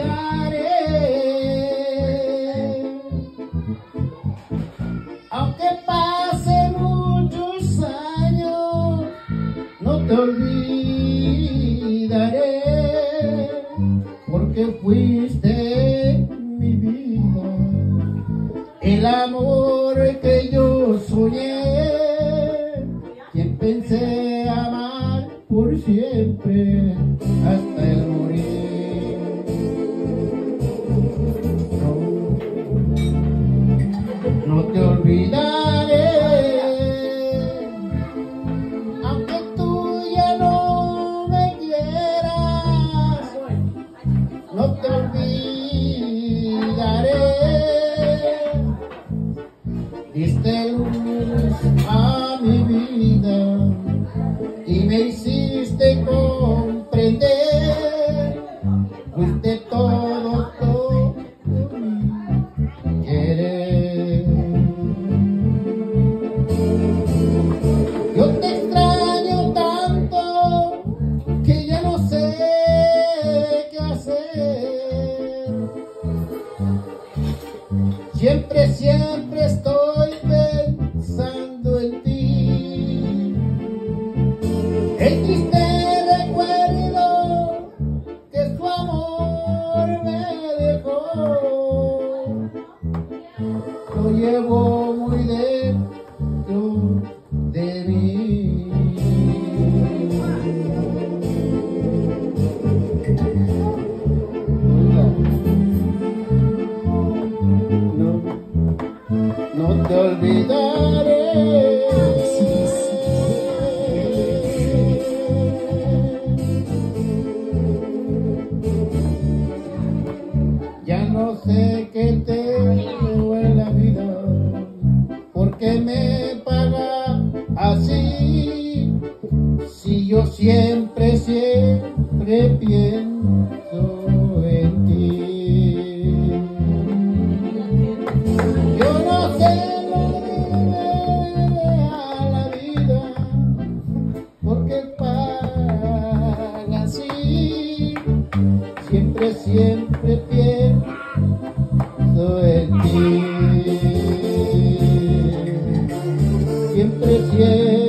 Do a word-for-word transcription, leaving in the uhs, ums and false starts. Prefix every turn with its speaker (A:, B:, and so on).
A: olvidaré, aunque pasen muchos años, no te olvidaré, porque fuiste mi vida, el amor que yo soñé, quien pensé amar por siempre hasta el morir. No, no te olvidaré, aunque tú ya no me quieras, no te olvidaré. Diste luz a mi vida y me hiciste comprender, fuiste todo, todo mi querer. Yo te extraño tanto que ya no sé qué hacer. Siempre, siempre estoy pensando en ti. El triste recuerdo que su amor me dejó, lo llevo muy dentro de mí. No, no te olvidaré. Ya no sé qué tengo en la vida, porque me paga así, si yo siempre, siempre pienso en ti. Yo no sé lo que debe a la vida, porque paga así, siempre, siempre pienso en ti. Siempre, siempre.